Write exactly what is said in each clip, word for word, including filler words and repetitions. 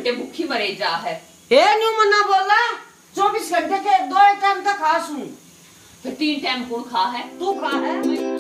घंटे भूखी मरे जा है। ए न्यू मना बोला चौबीस घंटे के दो टाइम तक खा सूं, फिर तीन टाइम कौन खा है? तू खा है।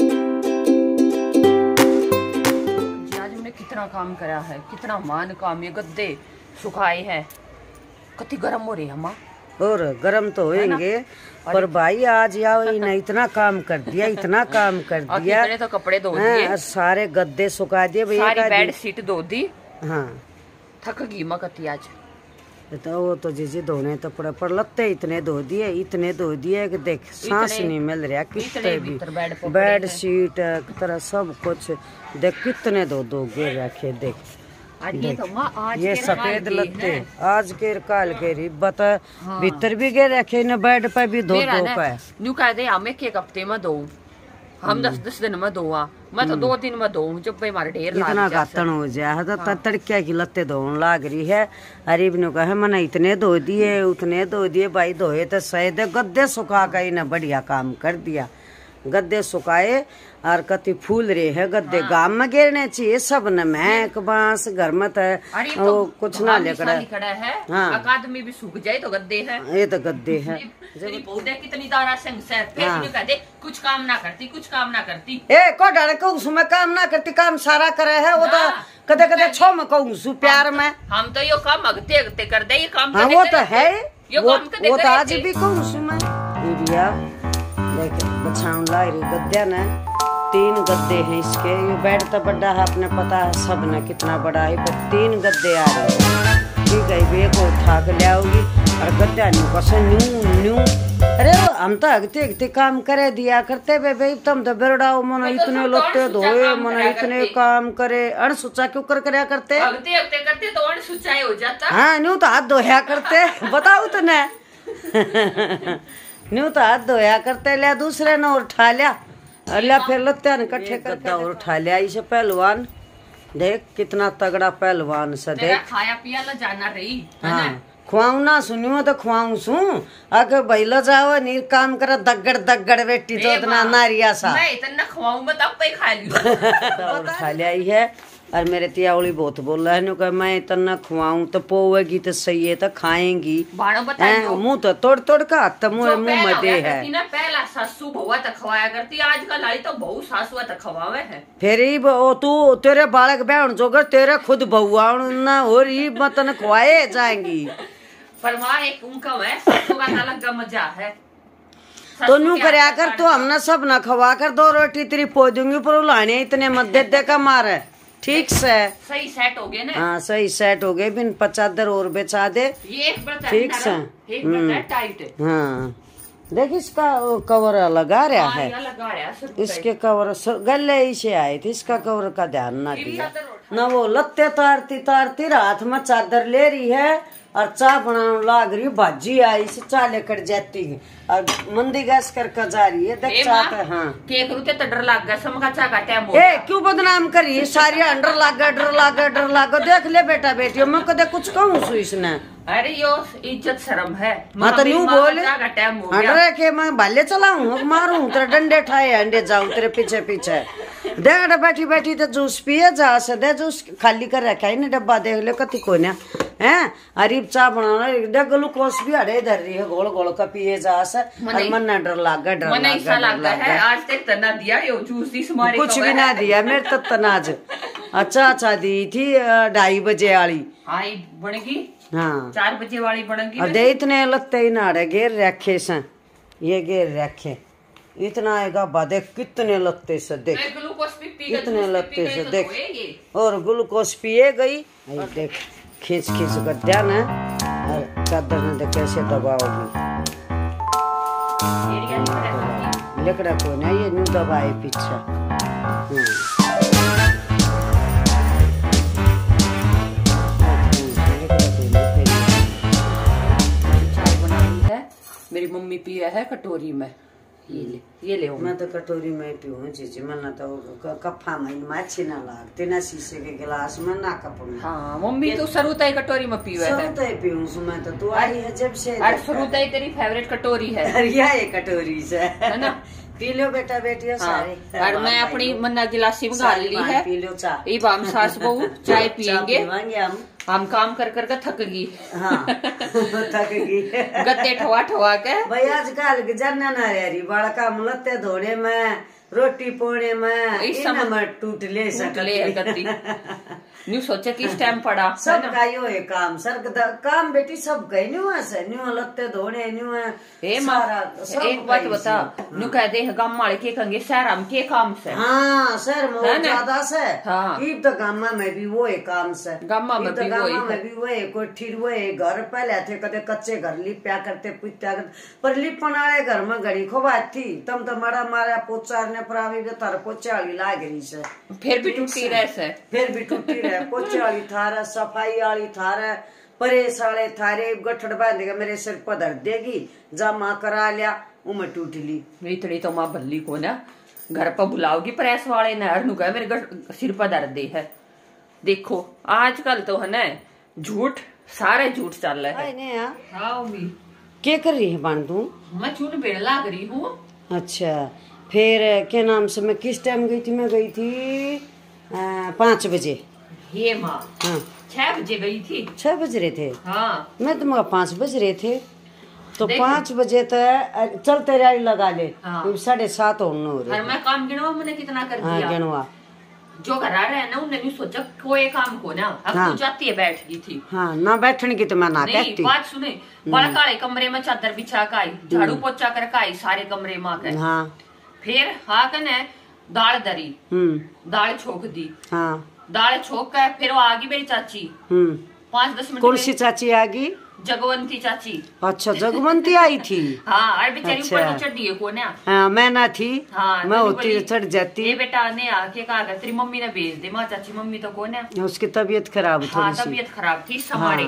आज हमने कितना काम करा है, कितना मान काम, ये गद्दे सुखाए हैं, कितनी गर्म हो रही है माँ। और गरम तो होंगे पर भाई आज याओ इन्हें इतना काम कर दिया, इतना काम कर दिया। तो कपड़े धो दिए, सारे गद्दे सुखा दिए, सारी बेड शीट धो दी। हाँ थक गई माँ कती आज। तो वो तो जीजी धोने तो पड़े, पर लत्ते इतने धो दिए, इतने धो दिए कि देख सांस नहीं मिल रहा। कितने भी बेड शीट तरह सब कुछ देख कितने धो धो गे रखे। देख आज ये, तो आज ये सफेद लत्ते आज के काल के री बता। हाँ। भीतर भी गे रखे न बेड पे भी धो धो पे न्यू कह दे हमें एक हफ्ते में दो, हम दस दस दिन में धोआ, मैं तो दो दिन में धो जब भाई हमारे ढेर इतना घातन हो जाए तो हाँ। तड़के की लत्ते धोने लाग रही है। अरीब ने कहा मैंने इतने धो दिए उतने धो दिए, भाई धोए तो शायद गद्दे सुखा कर इन्हें बढ़िया काम कर दिया। गद्दे सुखाए और कति फूल रहे है गद्दे। हाँ। गांव में गिरने चाहिए सब न महक बांस घर में तो वो कुछ ना लेकर है। हाँ। अकादमी भी सूख जाए तो गद्दे है, ये तो गद्दे है। कितनी दारा संग से हाँ। कहते कुछ काम ना करती, कुछ काम ना करती। ए को डर को उसमें काम ना करती, काम सारा करे है वो तो कदे कदे छो में कहूँ सु प्यार में हम तो यो काम अगते अगते कर दे, ये काम हाँ वो तो है, वो तो आज भी कहूँ सु मैं देख बछाउन ला रही गद्दे ने तीन गद्दे हैं इसके। ये बेड तो बड़ा है, अपने पता है सब ने कितना बड़ा है, पर तीन गद्दे आ रहे हैं। ठीक है वे को उठा के ले आओगी और गद्दा न्यू कसे न्यू न्यू। अरे हम तो अगते अगते काम करे दिया करते बे भाई, तुम तो बेरड़ाओ मनो इतने लोटे धोए मनो इतने काम करे अण सोचा क्यों कर करया करते, अगते अगते करते तो अण सोचा हो जाता। हाँ न्यू तो हाथ धोया करते बताओ तो न न्यू तो हाथ धोया करते, लिया दूसरे ने उठा लिया अल्लाह फिर लत्ते ने इकट्ठे करके और उठा लिया। इसे पहलवान देख कितना तगड़ा पहलवान से देख खाया पिया ला जाना रही। हाँ खुआऊ ना सुनियो तो खुआऊ सू अगर बैलो जाओ नीर काम करे दगड़ दगड़ बेटी तो इतना नारिया सा मैं इतना खुआऊ मत अब पे खा लियो उठा लिया ही है। और मेरे तियावली बहुत बोल रहा है मैं इतना खुआऊं तो पोवेगी तो सही है तो खाएंगी। मुँह तो तोड़ तोड़ का तो मुँह मुँह में दे है। पहला सासू बहुआ तक खवाया करती, आजकल आई तो बहु सासुआ तक खवावे है। फिर ही तू तेरे बालक बहन जोगर तेरे खुद बहुआ ना और ही मतन खुआए जाएंगी। पर वहाँ एक उनका है सासू का अलग का मजा है। तो नू करया कर तो हमने सब न खवा कर दो रोटी तेरी पो दूंगी पर लाने इतने मत दे दे का मारे। ठीक से सही सेट हो गए ना। हाँ सही सेट हो गए, बिन पचादर और बेचा दे। ये एक ठीक से एक टाइट है। हाँ देख इसका कवर लगा रहा है, लगा रहा इसके कवर गले इसे आए थे, इसका कवर का ध्यान ना दिया न। वो लत्ते तारती तारती रात में चादर ले रही है और चाय बनाने लाग रही, भाजी आई से चाय लेकर जाती है और मंदी गैस कर जा रही है। देख चाहते हाँ केक रुते तो डर लग गया समझा चाय का टाइम हो। ए क्यों बदनाम करी सारी डर लग गया डर लग गया डर लग गया। देख ले बेटा बेटी मैं कदे कुछ कहूँ सु इसने। अरे यो इज्जत शर्म है। हाँ तो न्यू बोले अरे के मैं बाल्य चलाऊं मारूं तेरे डंडे ठाए अंडे जाऊं तेरे पीछे पीछे। देख बैठी बैठी तो जूस पिए जा से दे जूस खाली कर रखा है डब्बा देख ले कति को ना है। अरीब चाह बनाना ग्लूकोस भी अड़े धर रही है गोल गोल का पिए जा से और मन ना डर लग गया डर लग गया। आज तक तना दिया यो जूस इस मारे कुछ भी ना दिया मेरे तो तनाज अच्छा अच्छा दी थी ढाई बजे वाली आई बनेगी। हाँ चार बजे वाली बनेगी। और दे इतने लगते ही ना घेर रखे से ये घेर रखे इतना आएगा बादे कितने लगते से देख कितने लगते से देख और ग्लूकोस पिए गई देख खींच खींच कर ध्यान है और चादर ने देख कैसे दबाओगी लेकड़ा को ना ये न्यू दबाए पीछे। मेरी मम्मी पिया है कटोरी में, ये ले ये ले। मैं तो कटोरी में पीऊँ चीची मन तो कप्फा में अच्छी ना लगती ना शीशे के गिलास में ना कप में। हाँ मम्मी तो सरुता ही कटोरी में पीवा है। सरुता ही पीऊँ मैं तो तू आई है जब से। सरुता ही तेरी फेवरेट कटोरी है। ये कटोरी से है ना पी लो बेटा बेटियों सारे। और मैं अपनी मन्ना गिलासी में गाल ली है। पी लो चाय। ये हम सास बहू चाय पियेंगे हम हम काम कर कर के थक गई। हाँ थक गई गद्दे ठवा ठवा के भाई आजकल के जन्ना ना रही बड़ा काम लत्ते धोने में रोटी पोने में इन में टूट ले सकती न्यू सोचे कि इस टाइम पड़ा सब का यो है काम सर काम बेटी सब गई न्यू से न्यू लगते धोने न्यू ए सारा एक बात बता न्यू कह दे गांव वाले के कंगे शहर में के काम से हाँ शहर में ज्यादा से हाँ इब तो गांव में भी वो है काम से गांव में भी वो है भी वो है कोठी वो है घर पहले थे कदे कच्चे घर लिप्या करते पुत्या पर लिपन वाले घर में घड़ी खोबा थी तम तो मरा मारा पोचा ने परावी तार पोचा वाली लाग रही से फिर भी टूटी रहे से फिर भी टूटी रहे पोचे वाली थार सफाई वाली थार परेश वाले थारे गठड़ बांधेगा मेरे सिर पर धर देगी जमा करा लिया उमे टूट ली इतनी तो माँ भल्ली को ना घर पर बुलाओगी प्रेस वाले ने हर नुका मेरे सिर पर दर्द दे है। देखो आजकल तो है ना झूठ सारे झूठ चल रहे हैं। हाँ क्या कर रही है बांधू? मैं चून बेड़ लाग रही हूँ। अच्छा फिर क्या नाम से मैं किस टाइम गई थी? मैं गई थी पाँच बजे। ये माँ हाँ छह बजे गई थी। छह बज रहे थे? हाँ मैं तो मगर पाँच बज रहे थे तो पाँच बजे तक चलते रही लगा ले साढ़े सात होने मैं काम गिनवा मैंने कितना कर दिया। हाँ गिनवा जो घर आ रहे हैं ना उन्होंने सोचा कोई काम को ना अब हाँ। तू जाती है बैठ गई थी। हाँ ना बैठने की तो मैं ना कहती। बात सुने बड़ा काले कमरे में चादर बिछा के आई झाड़ू पोछा कर आई सारे कमरे में के हाँ फिर हाँ कने दाल दरी दाल छोक दी हाँ दाल छोक के फिर वो आ गई मेरी चाची पाँच दस मिनट। कौन सी चाची आ गई? जगवंती चाची। अच्छा जगवंती आई थी। हाँ अरे बेचारी ऊपर तो चढ़ी है को ना। हाँ मैं ना थी। हाँ मैं होती चढ़ जाती। ये बेटा ने आके कहा तेरी मम्मी ने भेज दे। माँ चाची मम्मी तो कौन है उसकी तबीयत खराब थी। हाँ तबीयत खराब थी समारे।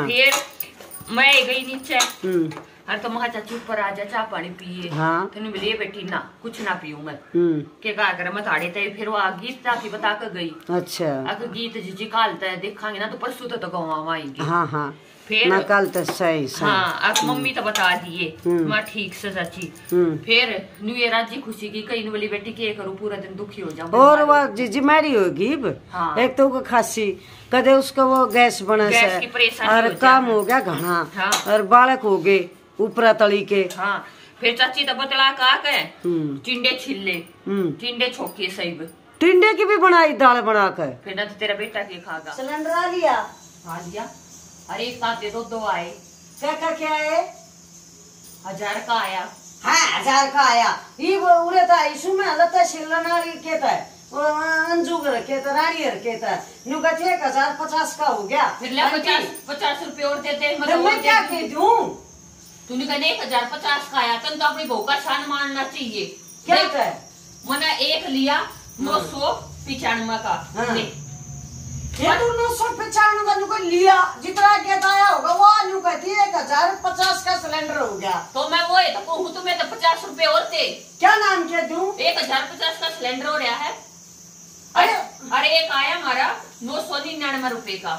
फिर मैं गई नीचे अरे तो महा चाची ऊपर आ जा चाह पानी पिए। हाँ तेने बोले बेटी ना कुछ ना पीऊं मैं के कहा कर मैं ताड़े थे। फिर वो आ गीत ताकि बता कर गई। अच्छा अगर गीत जी कालता है देखांगे ना तो परसों तो गाँव आएगी। हाँ हाँ फिर ना कल तो सही सही। हाँ अब मम्मी तो बता दिए मैं ठीक से चाची। फिर न्यू ईयर राजी खुशी की कई वाली बेटी के करूँ पूरा दिन दुखी हो जाऊँ। और वो जिम्मेदारी होगी हाँ। एक तो वो खांसी कदे उसका वो गैस बना से और काम हो गया घना हाँ। और बालक हो गए ऊपरा तली के। हाँ फिर चाची तो बतला का के टिंडे छिले टिंडे छोके सही टिंडे की भी बनाई दाल बना कर। फिर ना तो तेरा बेटा के खागा। सिलेंडर आ लिया? हाँ लिया। अरे एक साथ दे दो दो आए। क्या क्या क्या है? हजार का आया। हाँ हजार का आया। ये वो उड़े था इसु में लता सिलना के था अंजू रखे था रानी रखे था न्यू का एक हजार पचास का हो गया। फिर ले पचास पचास रुपए और देते मतलब मैं क्या कह दूं? तूने कहने एक हजार पचास का आया तन तो अपनी बहू का शान मानना चाहिए। क्या है? मैंने एक लिया नौ सौ पिचानवे का। हाँ। ये तो नौ सौ पिचानवे का लिया जितना कहता आया होगा वो न्यू कहती है एक हजार पचास का सिलेंडर हो गया। तो मैं वो है तो कहूँ तुम्हें तो पचास रुपए और थे। क्या नाम क्या दूं? एक हजार पचास का सिलेंडर हो रहा है। अरे अरे एक आया हमारा नौ सौ निन्यानवे रुपए का।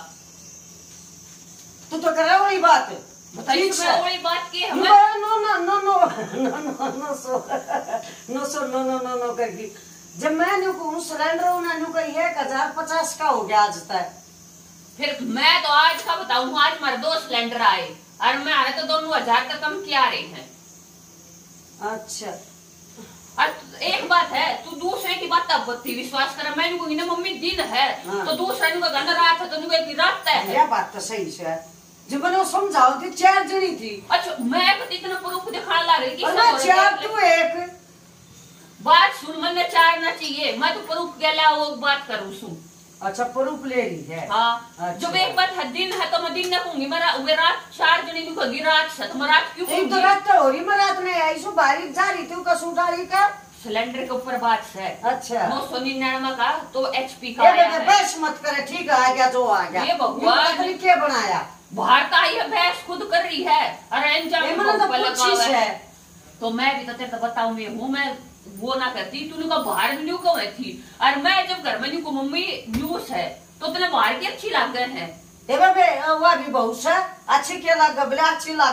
तू तो कर रहा वही बात बताइए वही बात की हमें no no no no no no सौ नो सौ नो नो नो नो करके जब मैं न्यू कहूँ सिलेंडर ना न्यू कही एक हजार पचास का हो गया आज तक। फिर मैं तो आज का बताऊँ आज हमारे दो सिलेंडर आए और मैं आ रहे तो दोनों हजार का कम क्या रहे हैं। अच्छा और एक बात है तू दूसरे की बात तब बत्ती विश्वास कर। मैं कहूँगी ना मम्मी दिन है हाँ। तो दूसरा नु का गंदा रात है तो नु की रात है। यह बात तो सही है जब मैंने समझाओ थी चार जनी थी। अच्छा मैं इतना प्रूफ दिखाने लग रही कि चार तू एक बात सुन मैंने चार ना चाहिए मैं तो प्रूफ गया वो बात करूँ सुन। अच्छा प्रूफ ले रही है हाँ। अच्छा। जब एक बात है दिन है तो मैं दिन न कहूंगी मैं रात चार जनी नु कही रात से तो मैं रात क्यों कहूंगी? तो रात तो हो रही मैं रात में आई सो बारिश जा रही थी कसू डाली का सिलेंडर के ऊपर बात है। अच्छा नौ सौ निन्यानवे का तो एचपी का आया है। बस मत करे ठीक आ गया जो आ गया। ये भगवान ने क्या बनाया बाहर का ये भैंस खुद कर रही है अरे है तो मैं भी तो तेरे को बताऊं मैं हूँ मैं वो ना करती तूने का बाहर न्यू क्यों थी और मैं जब घर में न्यू को मम्मी न्यूज है तो तेने बाहर की अच्छी लग गए हैं। वह भी बहुत सा अच्छी क्या लग गए अच्छी लग गए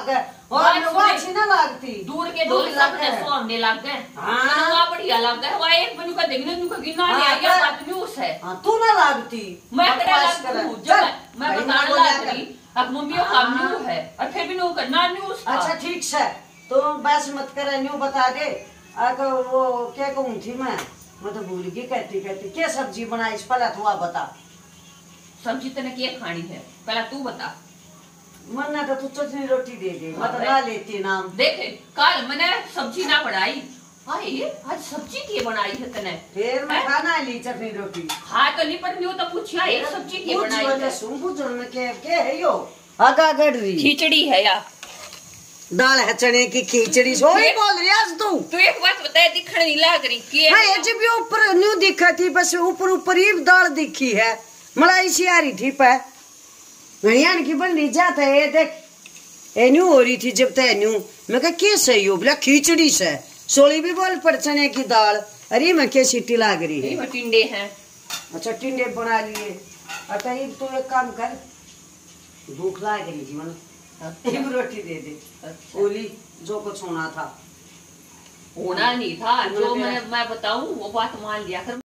और वो अच्छी ना लगती दूर के ढोल सब ने सोने लग गए। हां वहां बढ़िया लग गया। वहां एक बनु का देखने नु का गिना ले आया बात न्यूज़ है। हां तू ना लगती मैं करे लग चल मैं बताने लग रही अब मम्मी का न्यू है और फिर भी नो करना न्यूज़। अच्छा ठीक है तो बस मत करे न्यू बता दे। अगर वो क्या कहूं थी मैं मैं तो भूल गई कहती कहती क्या सब्जी बनाई पहले तू आप बता। सब्जी तने क्या खानी है पहले तू बता। मन्ना तो तू चटनी रोटी दे दे मैं तो ना लेती नाम। देखे कल मैंने सब्जी ना बनाई हाय आज सब्जी की बनाई है तने फिर मैं खाना ली चटनी रोटी हां तो नहीं पर न्यू तो पूछिया ये सब्जी की बनाई है सुन बुझन में के के है यो आगा गड़री खिचड़ी है या दाल है चने की खिचड़ी सोई बोल रही आज तू तू एक बात बता दिखने नहीं लग रही के हां ये जब ऊपर न्यू दिखा थी बस ऊपर ऊपर ही दाल दिखी है मलाई सी आ रही थी पे गणियान की बन ली जाता है देख ए न्यू हो रही थी जब तय न्यू मैं कहा के सही हो बोला खिचड़ी से सोली भी बोल पर चने की दाल अरे मैं क्या सीटी लाग रही है ये टिंडे हैं। अच्छा टिंडे बना लिए अच्छा ये तो एक काम कर भूख लाग रही थी मन एक रोटी दे दे ओली जो कुछ होना था होना नहीं था जो मैं मैं बताऊं वो बात मान लिया कर।